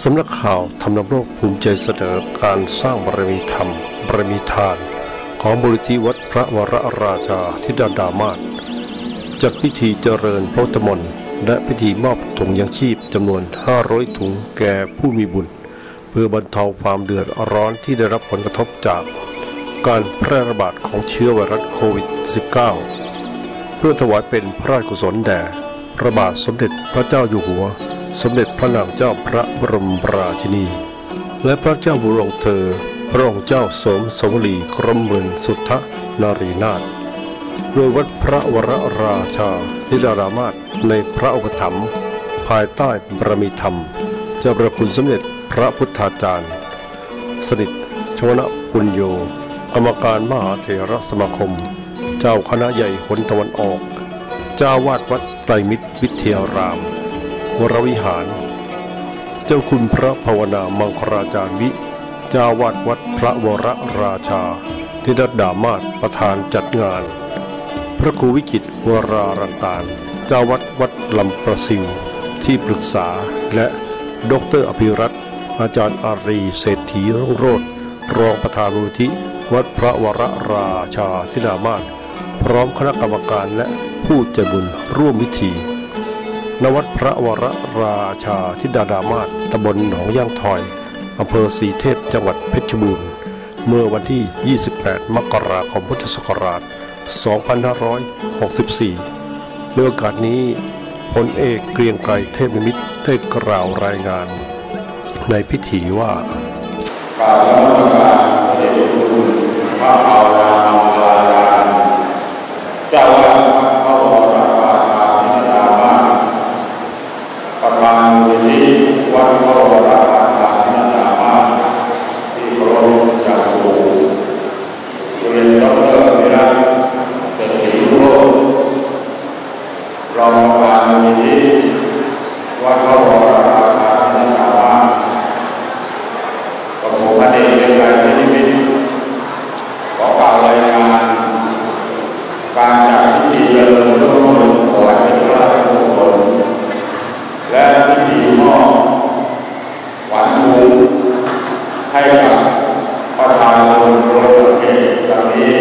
สำนักข่าวธรรมนำโลกภูมิใจเสนอการสร้างบารมีธรรมบารมีทานของมูลนิธิวัดพระวรราชาธิดาดามาศจัดพิธีเจริญพระพุทธมนต์และพิธีมอบถุงยังชีพจำนวน500ถุงแก่ผู้มีบุญเพื่อบรรเทาความเดือดร้อนที่ได้รับผลกระทบจากการแพร่ระบาดของเชื้อไวรัสโควิด -19 เพื่อถวายเป็นพระราชกุศลแด่พระบาทสมเด็จพระเจ้าอยู่หัวสมเด็จพระนางเจ้าพระบรมราชินีและพระเจ้าบุรงเธอพระองค์เจ้าสมสวรีกรมหมื่นสุทธนารีนาถโดยวัดพระวรราชาธิดาดามาศในพระอุปถัมภ์ภายใต้บารมีธรรมเจ้าประคุณสมเด็จพระพุทธาจารย์สนิทชวนะปุญโญกรรมการมหาเถรสมาคมเจ้าคณะใหญ่หนตะวันออกเจ้าวาดวัดไตรมิตรวิทยารามวรวิหารเจ้าคุณพระภาวนามังคลาจารย์วิเจ้าวาดวัดพระวรราชาธิดาดามาศประธานจัดงานพระครูวิจิตรวรารัตานเจ้าวัดลำประสิวที่ปรึกษาและดร.อภิรัตน์อาจารย์อารีเศรษฐีรุ่งโรจน์รองประธานมูลนิธิวัดพระวรราชาธิดามาศพร้อมคณะกรรมการและผู้ใจบุญร่วมพิธีณวัดพระวรราชาธิดาดามาศตำบลหนองย่างทอยอำเภอศรีเทพจังหวัดเพชรบูรณ์เมื่อวันที่ 28 มกราคมพุทธศักราช 2564 ในโอกาสนี้พลเอกเกรียงไกรเทพนิมิตรได้กล่าวรายงานในพิธีว่ากราบนมัสการพระเดชคุณพระภาวนามังคลาจารย์เจ้าวาดวัดพระวรราชาธิดามาศประธานมูลนิธิวัดพระวรราชาธิดามาศที่เคารพจากครูเรียนดร.วิรัตเศรษฐีรุ่งโรจน์รองประธานมูลนิธิวัดพระวรราชาธิดามาศกับผมพระเดชเกรียงไกรเทพนิมิตรขอกล่าวรายงานการจัดพิธีเจริญพระพุทธมนต์ถวายเป็นพระราชกุศลและพิธีมอบขวัญถุงให้กับประชาชนโดยประเภทดังนี้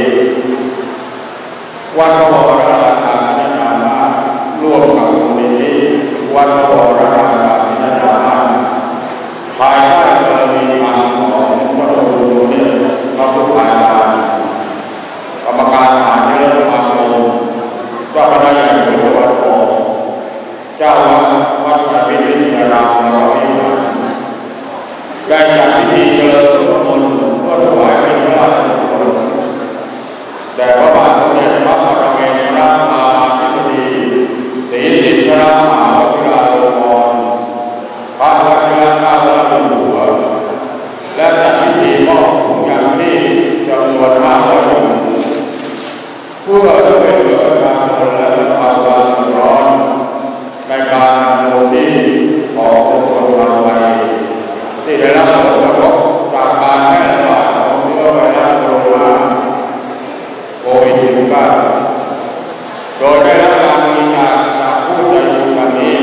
วัดพระวรราชาธิดามาศร่วมกับมูลนิธิวัดพระวรราชาธิดามาศภายใต้บารมีธรรมของพระองค์สมเด็จพระพุทธาจารย์กรรมการมหาเถรสมาคมเจ้าคณะใหญ่หนตะวันออกเจ้าวัดไตรมิตรวิทยารามวรวิหารได้จัดพิธีเจริญพระพุทธมนต์เพื่อถวายเป็นพระราชกุศลแด่พระบาทสมเด็จพระปรมินทรมหาธิบดีศรีสิทธัตถมหาวชิราลงกรณ์พระราชาเจ้าพระอยู่หัวและจัดพิธีมอบถุงยางชีพจำนวน500ถุงเพื่อช่วยเหลือประชาชนและบรรเทาความเดือดร้อนในการดำรงชีพของคนชาวไทยที่ได้รับผลกระทบจากการแพร่ระบาดของเชื้อไวรัสโคโรนาโควิด -19 โดยได้รับการบริจาคจากผู้ใจบุญดังนี้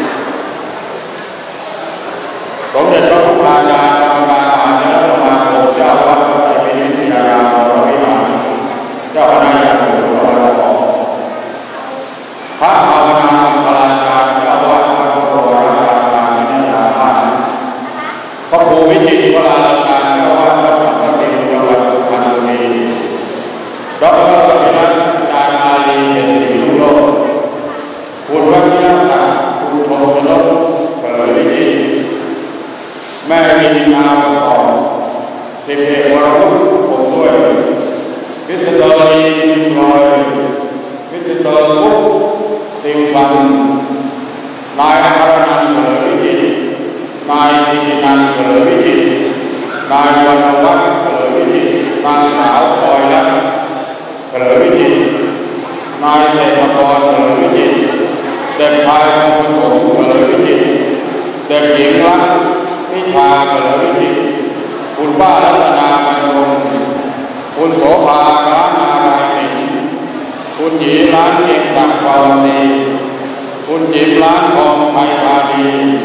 สมเด็จพระพุทธาจารย์กรรมการมหาเถรสมาคมเจ้าวัดไตรมิตรวิทยารามวรวิหารเจ้าคณะใหญ่หนตะวันออกพระภาวนามังคลาจารย์เจ้าวัดพระวรราชาธิดามาศพระครูวิจิตรวรารัตน์เจ้าวัดพระสัมปติจังหวัดสุพรรณบุรีดร.อภิรัตน์อาจารย์อารีเศรษฐีรุ่งโรจน์คุณวชิรศักดิ์คุณธงชนกเกิดวิจิตรแม่วินินาประกอบสิบเอกวรวุฒิผมด้วยพิสดารีนิมลอยพิสดาลุกสิงบันนายอัครนันท์เกิดวิจิตรนายธินันท์เกิดวิจิตรนายวรรณวัฒน์เกิดวิจิตรนางสาวพลอยรัตน์เกิดวิจิตรนายเศรษฐกรเกิดวิจิตรเด็กชายมงคลเกิดวิจิตรเด็กหญิงรัตน์พิชาเกิดวิจิตรคุณป้ารัตนาบรรจงคุณโสภาร้านนารายณ์คุณหญิงร้านเอกดักปาวตีคุณจิ๋มร้านทองไพพานี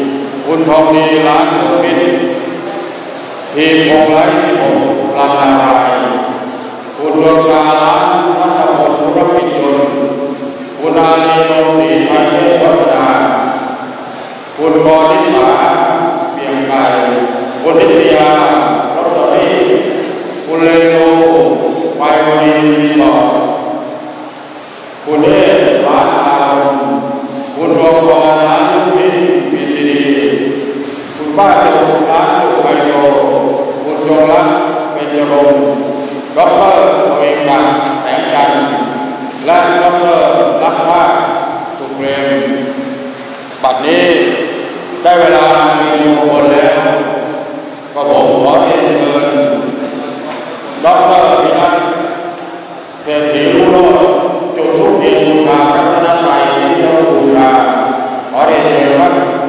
คุณทองดีร้านสุมิตรทีมวงไร้16ลำนารายคุณดวงตาร้านรัฐพลธุรกิจยนต์คุณอาลีโนสีไทยเทพวัฒนาคุณกรณิษฐาเปียงไก่คุณนิตยาลอตเตอรี่คุณเลโนไปวันดีรีสอร์ทคุณเอร้านอารมณ์คุณรองกรร้านลูกพิษปีซีดีคุณป้าเจ้าร้านลูกไฮโดคุณจงรักเป็นยรงดร.เวงกันแสงจันทร์และดร.รักภาคสุเกรมบัดนี้ได้เวลามีมงคลแล้วก็ผมขอเรียนเชิญดร.พินัทเศรษฐีรุ่งโรจน์จุดธูปเทียนบูชาพระรัตนตรัยที่เจ้าบูชาขอเรียนเชิญครับ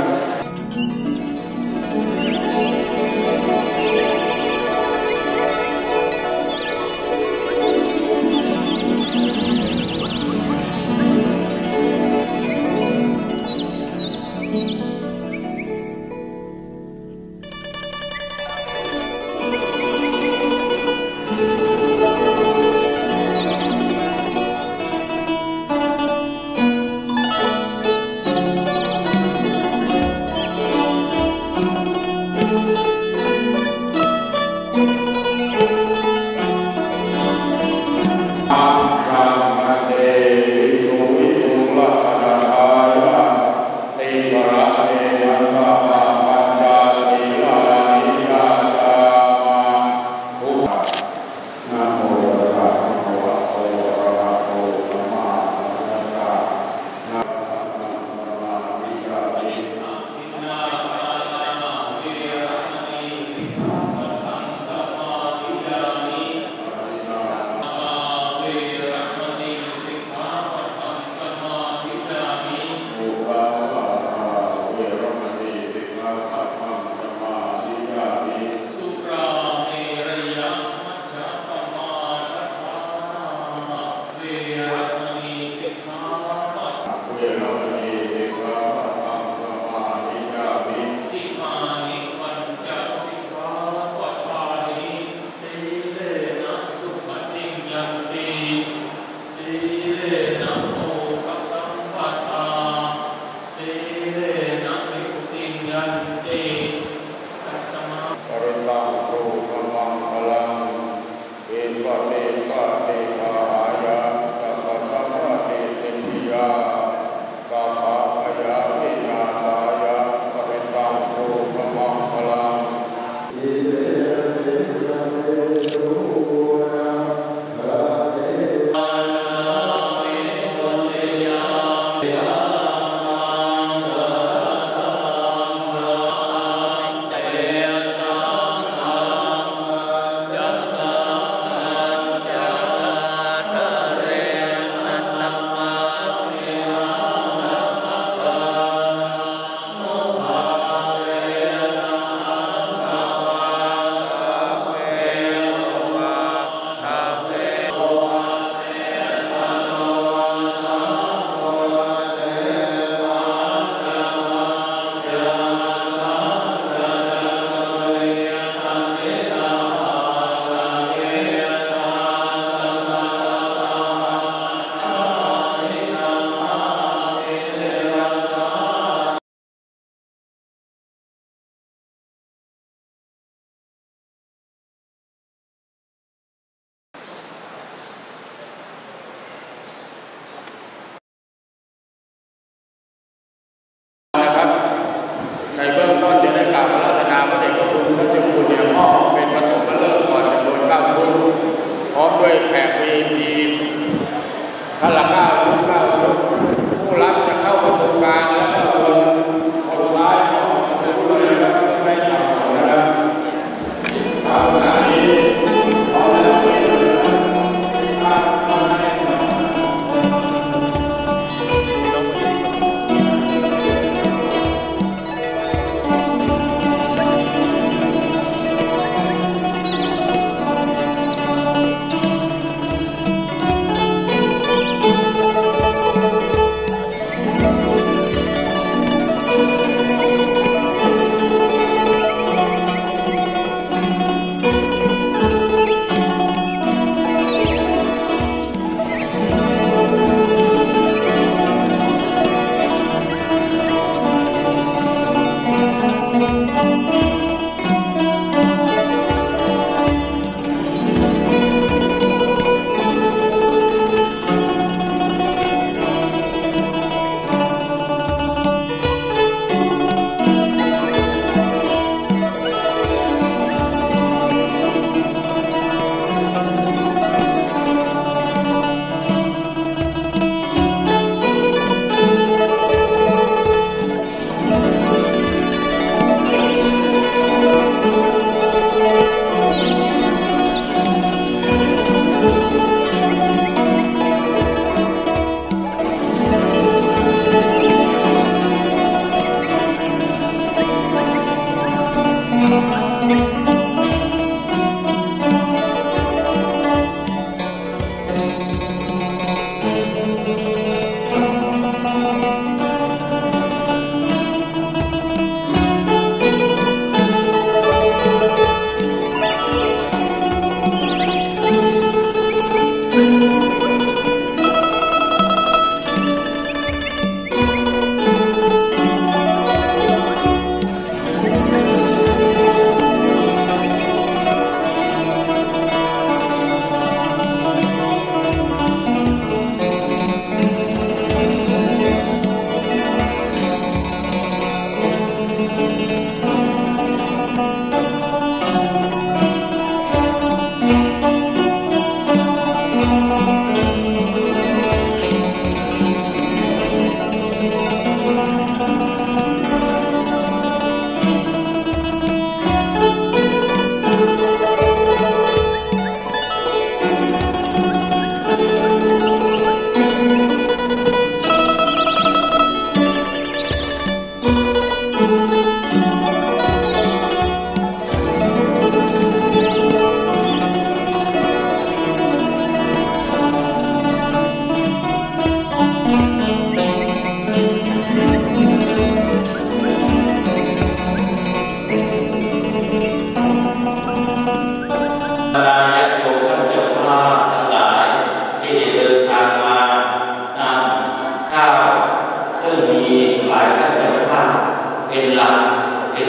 ในเบื้องต้นจะได้กล่าวอาราธนาพระเดชพระคุณพระเจ้าคุณเนี่ยมอบเป็นปฐมฤกษ์ก่อนจำนวน9ชุดพร้อมด้วยแขก VIP ท่านละ9ชุด9ชุดผู้รับจะเข้าประตูกลางแล้วก็คนซ้ายก็จะพูดเลยนะครับไม่สับสนนะครับขณะนี้ขอเริ่มเลย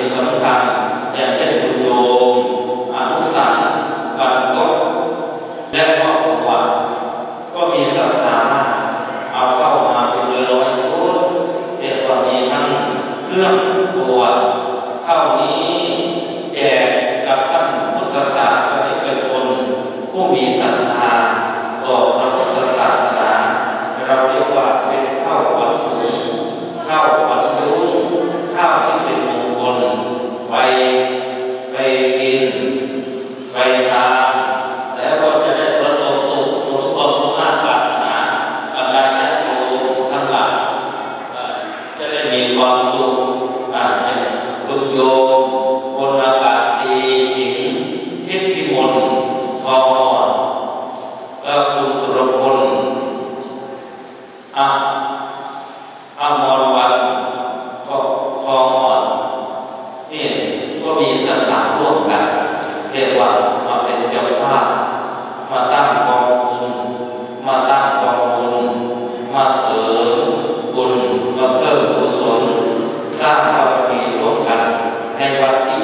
สำคัญอย่างเช่นคุณโยมอนุสารบันก็และครอบครัวก็มีศรัทธามากเอาเข้ามาเป็นร้อยชุดเรียกว่ามีทั้งเครื่องตัวเข้านี้แจกกับท่านพุทธศาสนิกชนผู้มีศรัทธาต่อพระพุทธศาสนาเราเรียกว่าเป็นข้าวขวัญถุงข้าวขวัญยุ้งข้าวที่เป็นมงคลไปกินไปทานแล้วก็จะได้ประสบสุขสมความมุ่งมั่นปรารถนาบรรดาญาติโยมทั้งหลายจะได้มีความสุขคุณโยมคนอากาศดีหญิงทิพย์พิมลทองอ่อนและคุณสุรพลอมรวันก็ทองอ่อนนี่ก็มีศรัทธาร่วมกันเรียกว่ามาเป็นเจ้าภาพมาตั้งกองทุนมาตั้งกองบุญมาเสริมบุญมาเพิ่มกุศลสร้างบารมีร่วมกันในวันที่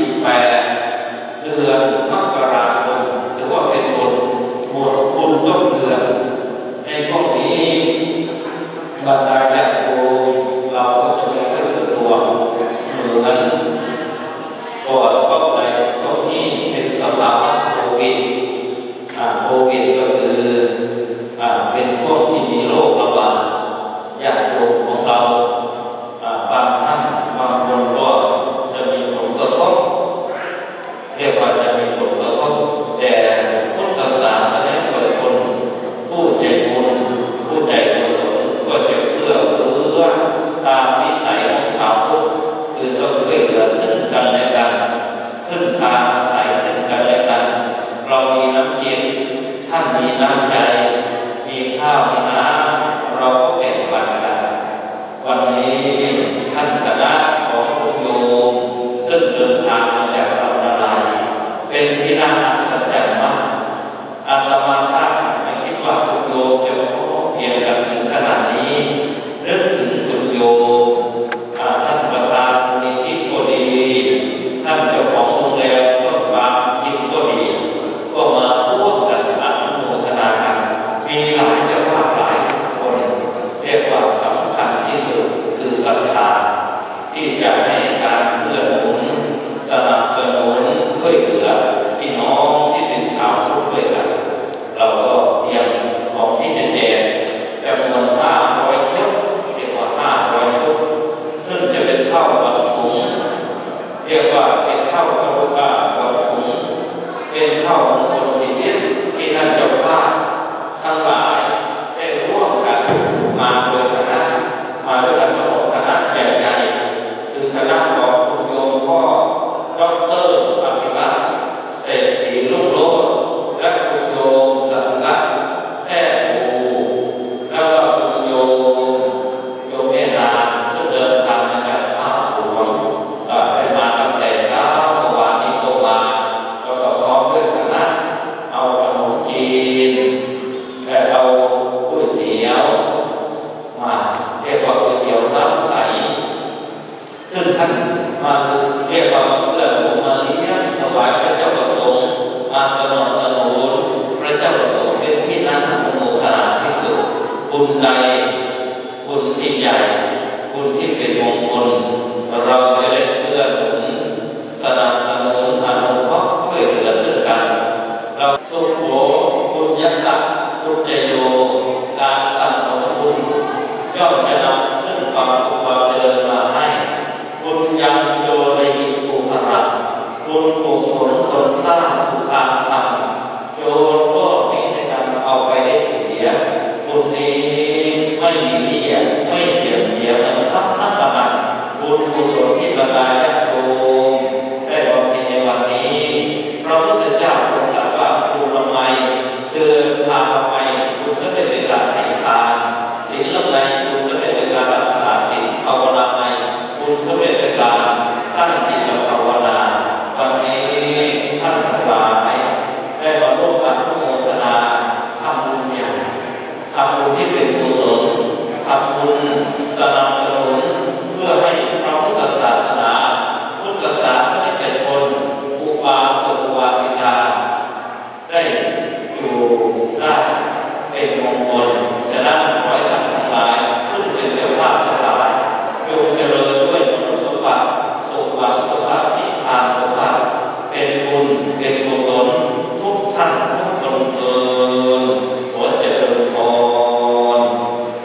28เดือนมกราคมถือว่าเป็นบุญต้นเดือนในช่วงนี้บรรดาญาติโยมเราก็จะไม่ค่อยสะดวกเหมือนก่อนก็ในช่วงนี้เป็นสภาวะโควิดก็คือเป็นช่วงที่มีโรคระบาดญาติโยมของเราบางท่านบางคนก็จะมีผลกระทบเรียกว่าจะมีผลกระทบแต่พุทธศาสนิกชนผู้ใจบุญผู้ใจกุศลก็จะเอื้อเฟื้อตามวิสัยของชาวพุทธคือต้องช่วยเหลือซึ่งกันและกันพึ่งพาอาศัยซึ่งกันและกันเรามีน้ำจิตท่านมีน้ำใจมีข้าวมีน้ำเราก็แบ่งปันกันวันนี้ท่านคณะของทุกโยมซึ่งเดินทางมาจากลำนาลายเป็นที่น่าอัศจรรย์มากอาตมาภาพไม่คิดว่าทุกโยมจะพบเพียงกันถึงขนาดนี้นึกถึงทุกโยมท่านประธานมูลนิธิก็ดีท่านเจ้าของโรงแรมต้นปามทิพย์ก็ดีก็มาร่วมกันอนุโมทนากันมีหลายเจ้าภาพหลายคนเรียกว่าสำคัญที่สุดคือศรัทธาที่จะให้การเพื่อหนุนสนับสนุนช่วยเหลือพี่น้องที่เป็นชาวพุทธด้วยกันเราก็เตรียมของที่จะแจกจำนวน500ชุดเรียกว่า500ชุดซึ่งจะเป็นข้าวกับถุงเรียกว่าเป็นข้าวกับถุงเป็นข้าวมงคลชีวิตที่ท่านเจ้าภาพทั้งหลายได้ร่วมกันมาโดยคณะมาด้วยกันทั้งคณะใหญ่ๆคือคณะของคุณโยมพ่อดร.อภิรัตน์เศรษฐีรุ่งโรจน์และคุณโยมสันลักษณ์แท้ภูแล้วก็คุณโยมเมนาซึ่งเดินทางมาจากท่าหลวงได้มาตั้งแต่เช้าเมื่อวานนี้ก็มาแล้วก็พร้อมด้วยคณะเอาขนมจีนและเอาก๋วยเตี๋ยวมาเรียกว่าก๋วยเตี๋ยวน้ำใสซึ่งท่านมาเรียกว่าเพื่อนผมมาเลี้ยงถวายพระเจ้าประสงค์มาสนับสนุนพระเจ้าประสงค์เป็นที่น่าอนุโมทนาที่สุดบุญใดบุญที่ใหญ่บุญที่เป็นมงคลเราจะได้เพื่อนหนุนสนับสนุนอนุเคราะห์ช่วยเหลือซึ่งกันเราสุขโขบุญยักษ์บุญเจโยการสั่งสมบุญย่อมจะนำซึ่งความสุขความเจริญมาให้บุญยังโยในหิตุภะบุญกุศลตนสร้างทุกทางธรรมโยนก็มีในการเอาไปได้เสียบุญนี้ไม่มีเลี่ยไม่เสียเหมือนทรัพย์นับประมาณบุญกุศลที่บรรดาญาติโยมได้บำเพ็ญในวันนี้พระพุทธเจ้าทรงตรัสว่าบุญละไมเดินทางละไมบุญจะได้เป็นการให้ทานศีลละไมบุญจะได้เป็นการรักษาศีลภาวนาไมบุญจะได้เป็นการตั้งจิตภาวนาวันนี้ท่านทั้งหลายได้มาร่วมอนุโมทนาทำบุญใหญ่ทำบุญที่เป็นกุศลทำบุญสนับสนุนเพื่อให้พระพุทธศาสนาพุทธ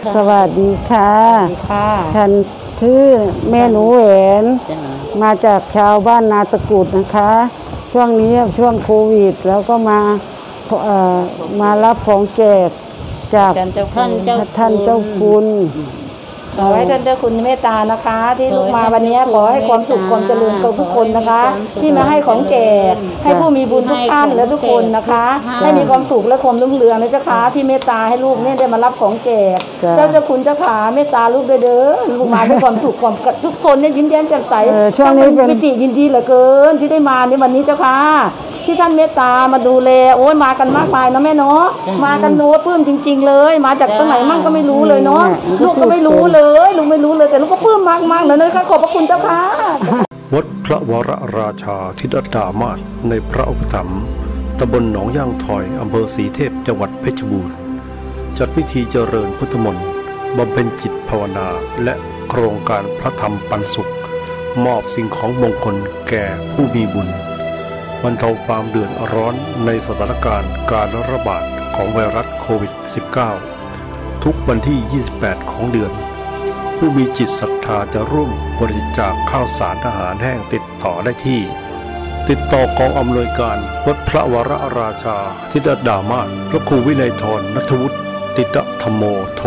สวัสดีค่ะฉันชื่อแม่หนูแหวนมาจากชาวบ้านนาตะกุดนะคะช่วงนี้ช่วงโควิดแล้วก็มารับของแจกจากท่านเจ้าคุณขอให้ท่านเจ้าคุณเมตตานะคะที่ลูกมาวันนี้ขอให้ความสุขความเจริญกับทุกคนนะคะที่มาให้ของแจกให้ผู้มีบุญทุกท่านและทุกคนนะคะให้มีความสุขและความรุ่งเรืองนะเจ้าค่ะที่เมตตาให้ลูกเนี่ยได้มารับของแจกเจ้าคุณเจ้าขาเมตตาลูกเด้อลูกมาด้วยความสุขความทุกคนเนี่ยยิ้มแย้มแจ่มใสช่วงนี้เป็นปิติยินดีเหลือเกินที่ได้มาในวันนี้เจ้าค่ะที่ท่านเมตตามาดูแลโอ้ยมากันมากมายนะแม่เนาะมากันโน้ปลื้มจริงๆเลยมาจากตรงไหนมั่งก็ไม่รู้เลยเนาะลูกก็ไม่รู้เลยลูกไม่รู้เลยแต่ลูกก็ปลื้มมากๆเลยนะคะขอบพระคุณเจ้าค่ะวัดพระวรราชาธิดาดามาศในพระอุปถัมภ์ตำบลหนองย่างถอยอำเภอศรีเทพจังหวัดเพชรบูรณ์จัดพิธีเจริญพุทธมนต์บำเพ็ญจิตภาวนาและโครงการพระธรรมปันสุขมอบสิ่งของมงคลแก่ผู้มีบุญบรรเทาความเดือดร้อนในสถานการณ์การระบาดของไวรัสโควิด -19 ทุกวันที่ 28 ของเดือนผู้มีจิตศรัทธาจะร่วมบริจาคข้าวสารอาหารแห้งติดต่อได้ที่ติดต่อกองอำนวยการวัดพระวรราชาธิดาดามาศพระครูวินัยธร ณัฐวุฒิติตธรรมโมโทร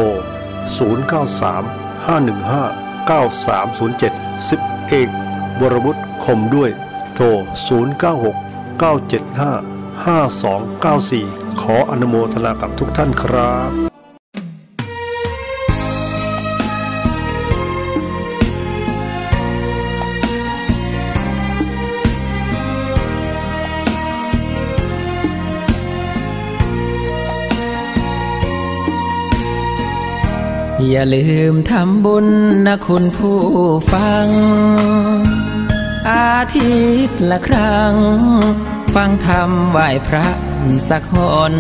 093 515 9307 10 เอกวรวุฒิคมด้วยโทร 096 975 5294 ขออนุโมทนากับทุกท่านครับอย่าลืมทำบุญนะคุณผู้ฟังอาทิตย์ละครั้งฟังธรรมไหว้พระสักหน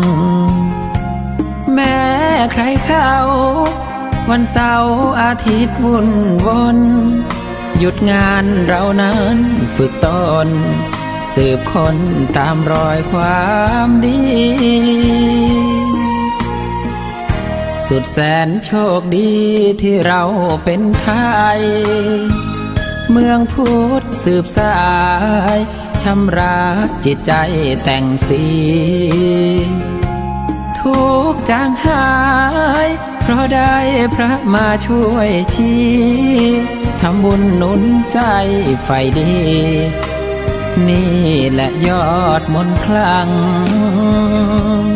แม้ใครเขาวันเสาร์อาทิตย์วุ่นวนหยุดงานเรานั้นฝึกตนสืบค้นตามรอยความดีสุดแสนโชคดีที่เราเป็นไทยเมืองพุทธสืบสายชำระจิตใจแต่งสีทุกจางหายเพราะได้พระมาช่วยชี้ทำบุญหนุนใจไฟดีนี่แหละยอดมนต์คลัง